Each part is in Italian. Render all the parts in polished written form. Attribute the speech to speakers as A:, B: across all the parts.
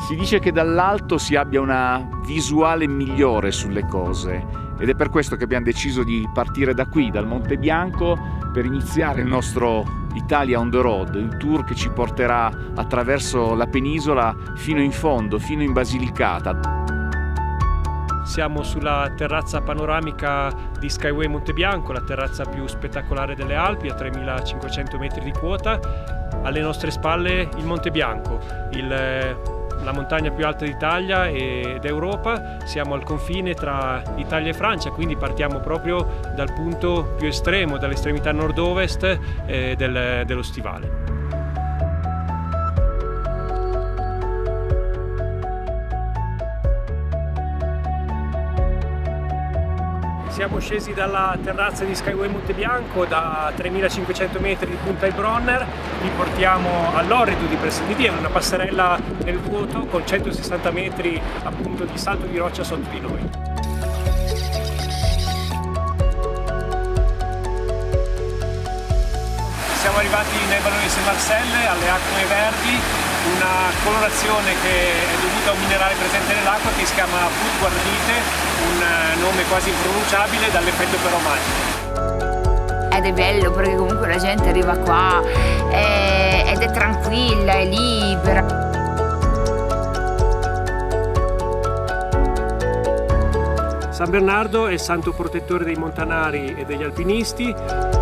A: Si dice che dall'alto si abbia una visuale migliore sulle cose ed è per questo che abbiamo deciso di partire da qui, dal Monte Bianco, per iniziare il nostro Italia on the road, il tour che ci porterà attraverso la penisola fino in fondo, fino in Basilicata.
B: Siamo sulla terrazza panoramica di Skyway Monte Bianco, la terrazza più spettacolare delle Alpi, a 3500 metri di quota. Alle nostre spalle il Monte Bianco, la montagna più alta d'Italia ed Europa. Siamo al confine tra Italia e Francia, quindi partiamo proprio dal punto più estremo, dall'estremità nord-ovest dello stivale. Siamo scesi dalla terrazza di Skyway Monte Bianco da 3500 metri di Punta Heilbronner, vi portiamo all'Orritu di Presenditi, è una passerella nel vuoto con 160 metri appunto di salto di roccia sotto di noi. Siamo arrivati nel Vallone di Saint-Marcel, alle acque verdi, una colorazione che è dovuta a un minerale presente nell'acqua che si chiama Putguardite, un nome quasi impronunciabile dall'effetto però magico.
C: Ed è bello perché comunque la gente arriva qua ed è tranquilla, è libera.
B: San Bernardo è il santo protettore dei montanari e degli alpinisti.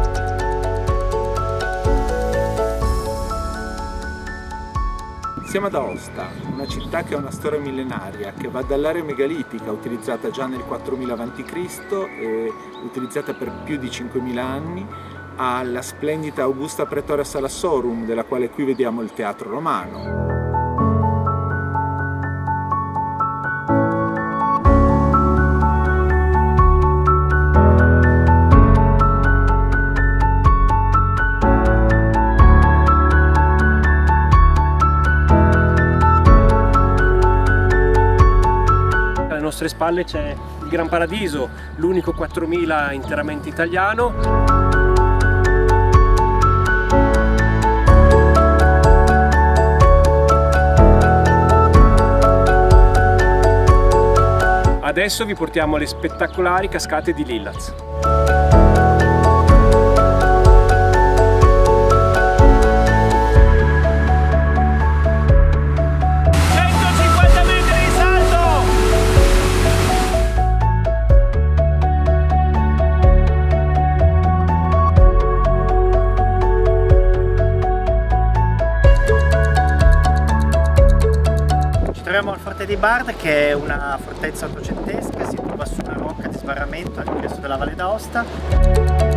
D: Siamo ad Aosta, una città che ha una storia millenaria, che va dall'area megalitica, utilizzata già nel 4000 a.C. e utilizzata per più di 5000 anni, alla splendida Augusta Praetoria Salassorum, della quale qui vediamo il teatro romano.
B: Alle nostre spalle c'è il Gran Paradiso, l'unico 4000 interamente italiano. Adesso vi portiamo alle spettacolari cascate di Lillaz.
E: Troviamo al Forte di Bard, che è una fortezza ottocentesca, si trova su una rocca di sbarramento all'ingresso della Valle d'Aosta.